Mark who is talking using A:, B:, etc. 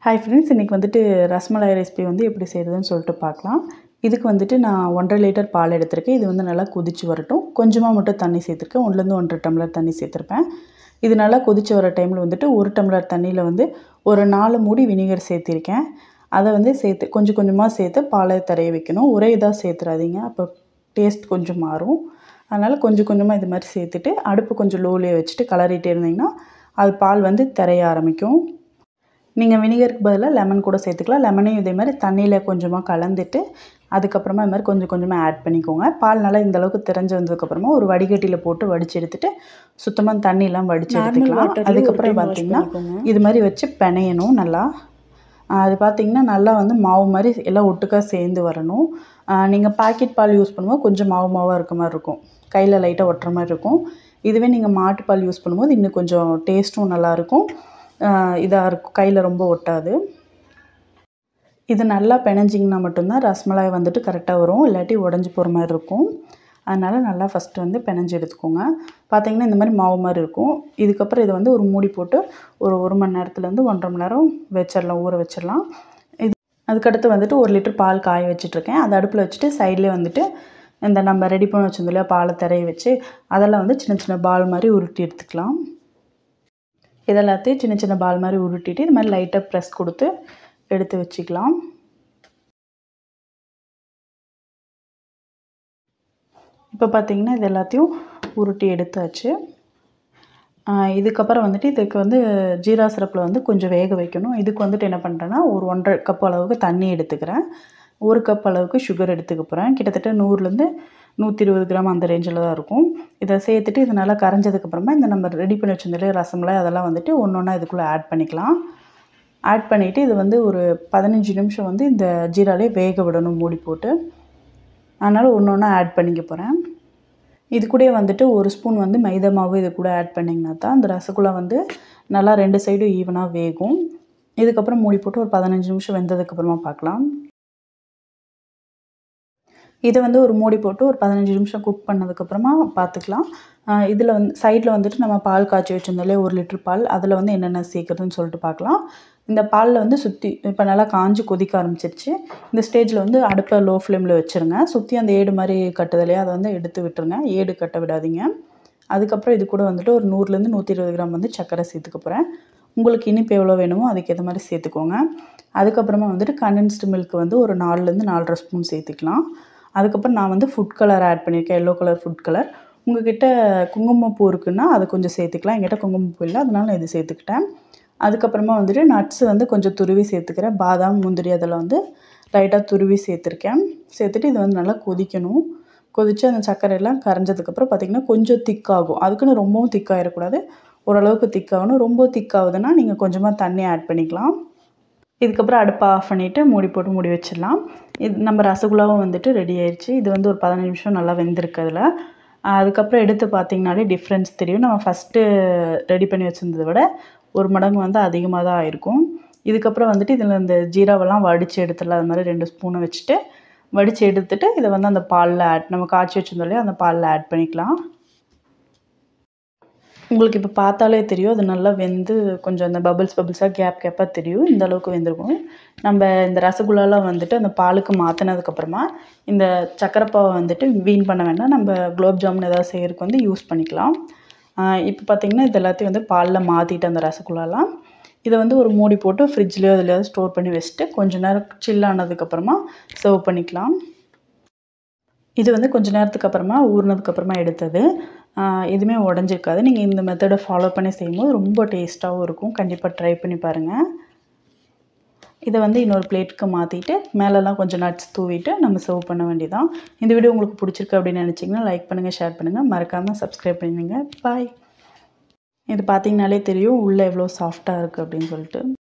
A: Hi friends, இன்றைக்கி வந்துட்டு rasmalai recipe வந்து எப்படி செய்கிறதுன்னு சொல்லிட்டு பார்க்கலாம். இதுக்கு வந்துட்டு நான் 1.5 லிட்டர் பால் எடுத்திருக்கேன். இது வந்து நல்லா கொதித்து வரட்டும். கொஞ்சமாக மட்டும் தண்ணி சேர்த்துருக்கேன். 1லேருந்து 1.5 டம்ளர் தண்ணி சேர்த்துருப்பேன். இது நல்லா கொதித்து வர டைமில் வந்துட்டு 1 டம்ளர் தண்ணியில் வந்து ஒரு 4 மூடி வினிகர் சேர்த்திருக்கேன். அதை வந்து கொஞ்சம் கொஞ்சமாக சேர்த்து பாலை தரைய வைக்கணும். ஒரே இதாக சேர்த்துறாதீங்க, அப்போ டேஸ்ட் கொஞ்சம் மாறும். அதனால் கொஞ்சம் கொஞ்சமாக இது மாதிரி சேர்த்துட்டு அடுப்பு கொஞ்சம் லோவிலே வச்சுட்டு கிளறிட்டே இருந்தீங்கன்னா அது பால் வந்து திரைய ஆரம்பிக்கும். நீங்கள் வினிகருக்கு பதிலாக லெமன் கூட சேர்த்துக்கலாம். லெமனையும் இதே மாதிரி தண்ணியில் கொஞ்சமாக கலந்துட்டு அதுக்கப்புறமா இது மாதிரி கொஞ்சம் கொஞ்சமாக ஆட் பண்ணிக்கோங்க. பால் நல்லா இந்தளவுக்கு திரைஞ்சி வந்ததுக்கப்புறமா ஒரு வடிகட்டியில் போட்டு வடித்து எடுத்துகிட்டு சுத்தமாக தண்ணியெலாம் வடித்து எடுத்துக்கலாம். அதுக்கப்புறம் பார்த்திங்கன்னா இது மாதிரி வச்சு பிணையணும் நல்லா. அது பார்த்திங்கன்னா நல்லா வந்து மாவு மாதிரி எல்லாம் ஒட்டுக்காக சேர்ந்து வரணும். நீங்கள் பாக்கெட் பால் யூஸ் பண்ணும்போது கொஞ்சம் மாவாக இருக்க மாதிரி இருக்கும், கையில் லைட்டாக ஒட்டுற மாதிரி இருக்கும். இதுவே நீங்கள் மாட்டுப்பால் யூஸ் பண்ணும்போது இன்னும் கொஞ்சம் டேஸ்ட்டும் நல்லாயிருக்கும், இதாக இருக்கும், கையில் ரொம்ப ஒட்டாது. இது நல்லா பிணைஞ்சிங்கன்னா மட்டும்தான் ரஸ்மலாய் வந்துட்டு கரெக்டாக வரும், இல்லாட்டி உடஞ்சி போகிற மாதிரி இருக்கும். அதனால் நல்லா ஃபஸ்ட்டு வந்து பிணைஞ்சி எடுத்துக்கோங்க. பார்த்திங்கன்னா இந்த மாதிரி மாவு மாதிரி இருக்கும். இதுக்கப்புறம் இதை வந்து ஒரு மூடி போட்டு ஒரு மணி நேரத்துலேருந்து 1.5 மணி நேரம் வச்சிடலாம், ஊற வச்சிடலாம். அதுக்கடுத்து வந்துட்டு 1 லிட்டர் பால் காய வச்சிட்ருக்கேன். அதை அடுப்பில் வச்சுட்டு சைட்லேயே வந்துட்டு இந்த நம்ம ரெடி பண்ணி வச்சுருந்தோம் இல்லையா பாலை திரைய வச்சு, அதெல்லாம் வந்து சின்ன சின்ன பால் மாதிரி உருட்டி எடுத்துக்கலாம். இதெல்லாத்தையும் சின்ன சின்ன பால் மாதிரி உருட்டிட்டு இது மாதிரி லைட்டாக ப்ரெஸ் கொடுத்து எடுத்து வச்சுக்கலாம். இப்போ பார்த்திங்கன்னா இது எல்லாத்தையும் உருட்டி எடுத்தாச்சு. இதுக்கப்புறம் வந்துட்டு இதுக்கு வந்து ஜீரா சிரப்பில் வந்து கொஞ்சம் வேக வைக்கணும். இதுக்கு வந்துட்டு என்ன பண்ணுறேன்னா ஒரு 1.5 கப் அளவுக்கு தண்ணி எடுத்துக்கிறேன். 1 கப் அளவுக்கு சுகர் எடுத்துக்க போகிறேன். கிட்டத்தட்ட 100லேருந்து 120 கிராம் அந்த ரேஞ்சில் தான் இருக்கும். இதை சேர்த்துட்டு இது நல்லா கரைஞ்சதுக்கப்புறமா இந்த நம்ம ரெடி பண்ணி வச்சுருந்தாலே ரசமலாய் அதெல்லாம் வந்துட்டு ஒன்று ஒன்றா இதுக்குள்ளே ஆட் பண்ணிக்கலாம். ஆட் பண்ணிவிட்டு இது வந்து ஒரு 15 நிமிஷம் வந்து இந்த ஜீராலே வேக விடணும் மூடி போட்டு. அதனால் ஒன்று ஒன்றா ஆட் பண்ணிக்க போகிறேன். இது கூட வந்துட்டு ஒரு ஸ்பூன் வந்து மைதா மாவு இது கூட ஆட் பண்ணிங்கன்னா தான் அந்த ரசகுல்லா வந்து நல்லா 2 சைடும் ஈவனாக வேகும். இதுக்கப்புறம் மூடி போட்டு ஒரு 15 நிமிஷம் வெந்ததுக்கப்புறமா பார்க்கலாம். இதை வந்து ஒரு மூடி போட்டு ஒரு 15 நிமிஷம் குக் பண்ணதுக்கப்புறமா பார்த்துக்கலாம். இதில் வந்து சைடில் வந்துட்டு நம்ம பால் காய்ச்சி வச்சுருந்தாலே 1 லிட்டர் பால், அதில் வந்து என்னென்ன சேர்க்குறதுன்னு சொல்லிட்டு பார்க்கலாம். இந்த பாலில் வந்து சுற்றி இப்போ நல்லா காஞ்சி கொதிக்க ஆரம்பிச்சிருச்சு. இந்த ஸ்டேஜில் வந்து அடுப்பை லோ ஃப்ளேமில் வச்சுருங்க. சுற்றி அந்த ஏடு மாதிரி கட்டுது இல்லையா, அதை வந்து எடுத்து விட்டுருங்க, ஏடு கட்ட விடாதீங்க. அதுக்கப்புறம் இது கூட வந்துட்டு ஒரு 100லேருந்து 120 கிராம் வந்து சர்க்கரை சேர்த்துக்க போகிறேன். உங்களுக்கு இனிப்பு எவ்வளோ வேணுமோ அதுக்கேற்ற மாதிரி சேர்த்துக்கோங்க. அதுக்கப்புறமா வந்துட்டு கண்டென்ஸ்டு மில்க் வந்து ஒரு 4லேருந்து 4.5 ஸ்பூன் சேர்த்துக்கலாம். அதுக்கப்புறம் நான் வந்து ஃபுட் கலர் ஆட் பண்ணியிருக்கேன், எல்லோ கலர் ஃபுட் கலர். உங்கள்கிட்ட குங்குமப்பூ இருக்குன்னா அதை கொஞ்சம் சேர்த்துக்கலாம். என்கிட்ட குங்குமப்பூ இல்லை, அதனால நான் இது சேர்த்துக்கிட்டேன். அதுக்கப்புறமா வந்துட்டு நட்ஸ் வந்து கொஞ்சம் துருவி சேர்த்துக்கிறேன். பாதாம், முந்திரி அதெல்லாம் வந்து லைட்டாக துருவி சேர்த்துருக்கேன். சேர்த்துட்டு இது வந்து நல்லா கொதிக்கணும். கொதித்து அந்த சர்க்கரையெல்லாம் கரைஞ்சதுக்கப்புறம் பார்த்திங்கன்னா கொஞ்சம் திக்காகும். அதுக்குன்னு ரொம்பவும் திக்காகிடக்கூடாது, ஓரளவுக்கு திக்காகணும். ரொம்ப திக்காகுதுன்னா நீங்கள் கொஞ்சமாக தண்ணி ஆட் பண்ணிக்கலாம். இதுக்கப்புறம் அடுப்பை ஆஃப் பண்ணிவிட்டு மூடி போட்டு மூடி வச்சிடலாம். இது நம்ம ரசகுல்லாவும் வந்துட்டு ரெடி ஆயிடுச்சு. இது வந்து ஒரு 15 நிமிஷம் நல்லா வெந்திருக்கு அதில். அதுக்கப்புறம் எடுத்து பார்த்திங்கனாலே டிஃப்ரென்ஸ் தெரியும். நம்ம ஃபஸ்ட்டு ரெடி பண்ணி வச்சுருந்ததை விட 1 மடங்கு வந்து அதிகமாக தான் ஆயிருக்கும். இதுக்கப்புறம் வந்துட்டு இதில் இந்த ஜீராவெல்லாம் வடித்து எடுத்துடலாம். அது மாதிரி 2 ஸ்பூனை வச்சுட்டு வடித்து எடுத்துகிட்டு இதை வந்து அந்த பாலில் நம்ம காய்ச்சி வச்சுருந்தோம் இல்லையா, அந்த பாலில் ஆட் பண்ணிக்கலாம். உங்களுக்கு இப்போ பார்த்தாலே தெரியும் அது நல்லா வெந்து கொஞ்சம் அந்த பபிள்ஸாக கேப்பாக தெரியும். இந்த அளவுக்கு வெந்திருக்கும். நம்ம இந்த ரசகுல்லாலாம் வந்துட்டு அந்த பாலுக்கு மாற்றினதுக்கப்புறமா இந்த சக்கரைப்பாவை வந்துட்டு வீண் பண்ண வேண்டாம். நம்ம குலோப் ஜாமுன் ஏதாவது செய்கிறதுக்கு வந்து யூஸ் பண்ணிக்கலாம். இப்போ பார்த்திங்கன்னா இது எல்லாத்தையும் வந்து பாலில் மாற்றிட்டு அந்த ரசகுல்லாலாம் இதை வந்து ஒரு மூடி போட்டு ஃப்ரிட்ஜ்லேயோ எதுலையாவது ஸ்டோர் பண்ணி வச்சுட்டு கொஞ்சம் நேரம் சில் ஆனதுக்கப்புறமா சர்வ் பண்ணிக்கலாம். இது வந்து கொஞ்சம் நேரத்துக்கு அப்புறமா ஊறினதுக்கப்புறமா எடுத்தது. எதுவுமே உடஞ்சிருக்காது. நீங்கள் இந்த மெத்தடை ஃபாலோ பண்ணி செய்யும்போது ரொம்ப டேஸ்ட்டாகவும் இருக்கும். கண்டிப்பாக ட்ரை பண்ணி பாருங்கள். இதை வந்து இன்னொரு பிளேட்டுக்கு மாற்றிட்டு மேலெல்லாம் கொஞ்சம் நட்ஸ் தூவிட்டு நம்ம சர்வ் பண்ண வேண்டியதான். இந்த வீடியோ உங்களுக்கு பிடிச்சிருக்கு அப்படின்னு நினச்சிங்கன்னா லைக் பண்ணுங்கள், ஷேர் பண்ணுங்கள், மறக்காமல் சப்ஸ்கிரைப் பண்ணிடுங்க. பாய். இது பார்த்திங்கனாலே தெரியும் உள்ளே எவ்வளோ சாஃப்டாக இருக்குது அப்படின்னு சொல்லிட்டு.